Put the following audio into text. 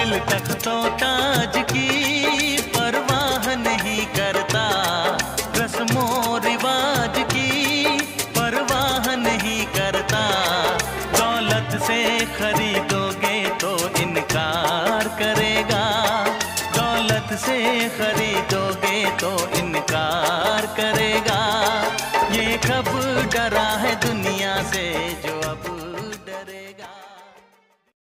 दिल तख्तों ताज की परवाह नहीं करता, रस्मों रिवाज की परवाह नहीं करता। दौलत से खरीदोगे तो इनकार करेगा, दौलत से खरीदोगे तो इनकार करेगा। ये कब डरा है दुनिया से जो